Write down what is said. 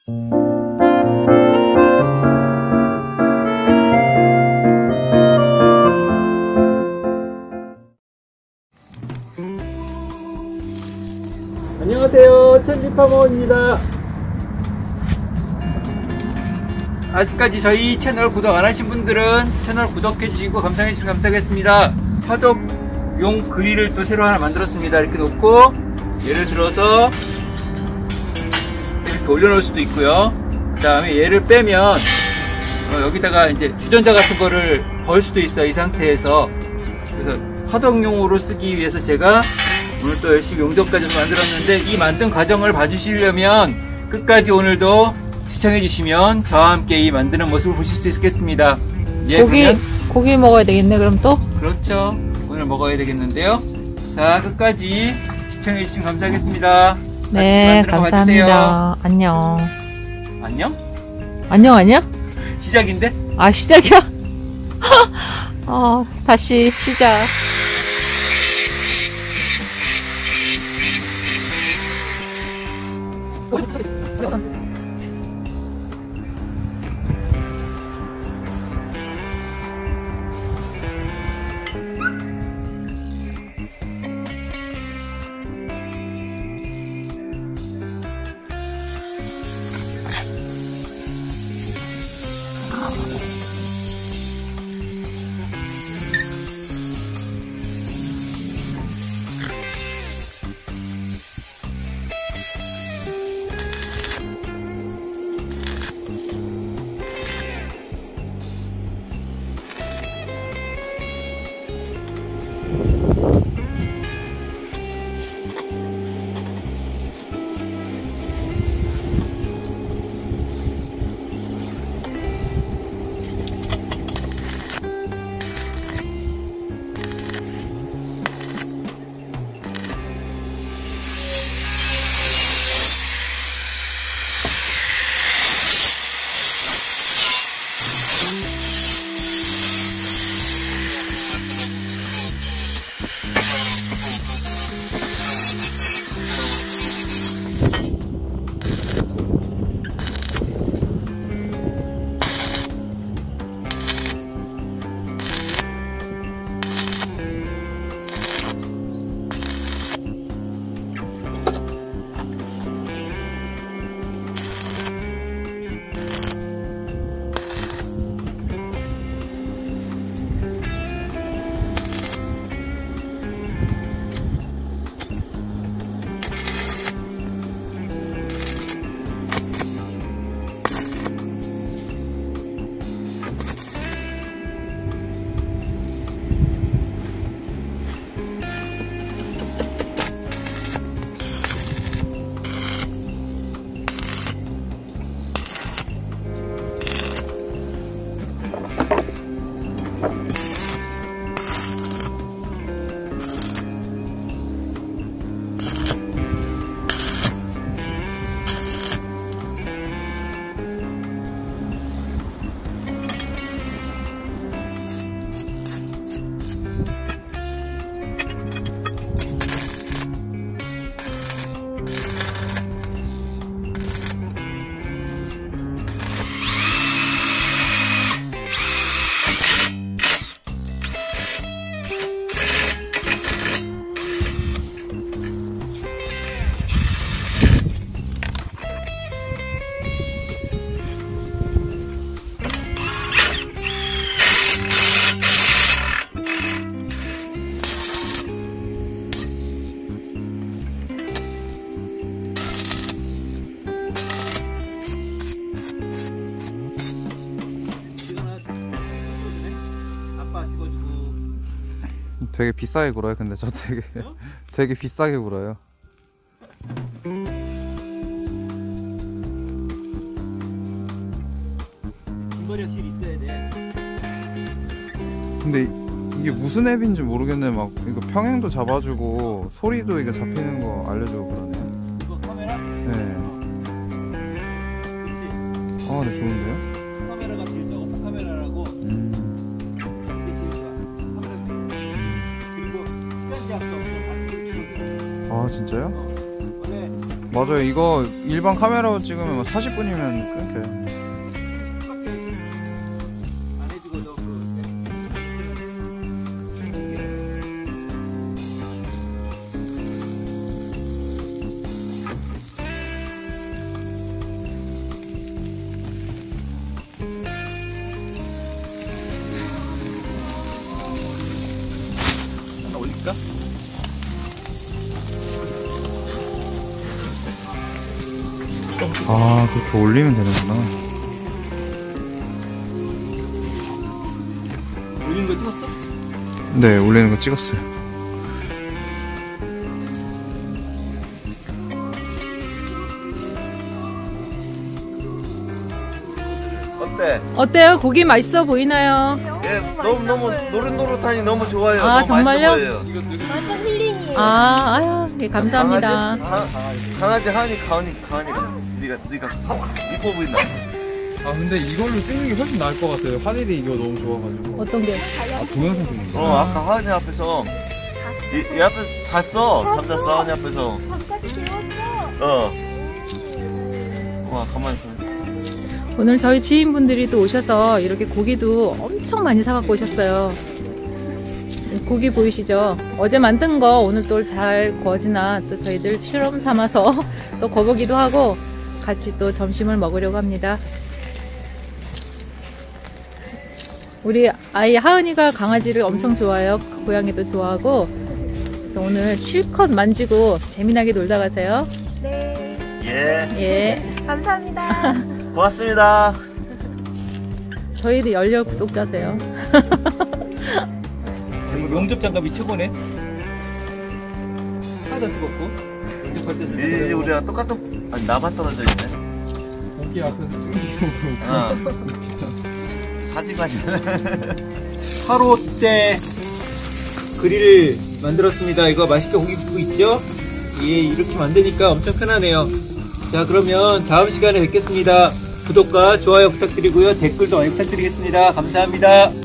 안녕하세요, 천리파머입니다. 아직까지 저희 채널 구독 안 하신 분들은 채널 구독해 주시고 감상해 주시면 감사하겠습니다. 화덕용 그릴을 또 새로 하나 만들었습니다. 이렇게 놓고 예를 들어서 이렇게 올려놓을 수도 있고요. 그 다음에 얘를 빼면 여기다가 이제 주전자 같은 거를 걸 수도 있어요. 이 상태에서. 그래서 화덕용으로 쓰기 위해서 제가 오늘 또 열심히 용접까지 만들었는데, 이 만든 과정을 봐주시려면 끝까지 오늘도 시청해 주시면 저와 함께 이 만드는 모습을 보실 수 있겠습니다. 예, 고기 먹어야 되겠네, 그럼 또? 그렇죠. 오늘 먹어야 되겠는데요. 자, 끝까지 시청해 주시면 감사하겠습니다. 네, 감사합니다. 안녕. 안녕? 안녕, 아니야? 시작인데? 아, 시작이야? 다시 시작. 되게 비싸게 굴어요. 근데 저 되게 되게 비싸게 굴어요. 중거리 확실히 있어야 돼. 근데 이게 무슨 앱인지 모르겠네. 막 이거 평행도 잡아주고 소리도 이거 잡히는 거 알려주고 그러네. 이거 카메라? 네. 그렇지. 아, 네, 좋은데요? 카메라가 제일 좋아. 카메라라고. 이게 제일 좋아. 카메라. 그리고 시간 제약도 없어. 30km. 아, 진짜요? 원래 맞아요. 이거 일반 카메라로 찍으면 40분이면 끊겨요. 안 해주거든. 하나 올릴까? 아, 그렇게 올리면 되는구나. 올리는 거 찍었어? 네, 올리는 거 찍었어요. 어때? 어때요? 고기 맛있어 보이나요? 예, 너무 노릇노릇하니 너무 좋아요. 아, 너무 정말요? 맛있어 보여요. 완전 힐링이에요. 아유, 예, 감사합니다. 강아지 하니 네가 이뻐 보인다. 아, 근데 이걸로 찍는 게 훨씬 나을 것 같아요. 화질이 이거 너무 좋아가지고. 어떤 게? 아, 동영상 찍는 거. 아까 하은이 앞에서 얘 앞에 잤어. 잠잤어 하은이 앞에서. 잠까지 재웠어. 와 가만히 있어. 오늘 저희 지인분들이 또 오셔서 이렇게 고기도 엄청 많이 사갖고 오셨어요. 고기 보이시죠? 어제 만든 거 오늘 또 잘 구워지나 또 저희들 실험 삼아서 또 거보기도 하고 같이 또 점심을 먹으려고 합니다. 우리 아이 하은이가 강아지를 엄청 좋아해요. 고양이도 좋아하고. 그래서 오늘 실컷 만지고 재미나게 놀다 가세요. 네. 예. 예. 감사합니다. 고맙습니다. 저희도 열렬 구독자세요. 용접 장갑이 최고네. 하나도 안 뜨겁고. 용접할 때 쓰는 이제 거예요. 우리랑 똑같은 나만 떨어져 있네. 고기 앞에서 찍는 거. 사진관이. 화로대 그릴을 만들었습니다. 이거 맛있게 고기 굽고 있죠? 예, 이렇게 만드니까 엄청 편하네요. 자, 그러면 다음 시간에 뵙겠습니다. 구독과 좋아요 부탁드리고요. 댓글도 많이 부탁드리겠습니다. 감사합니다.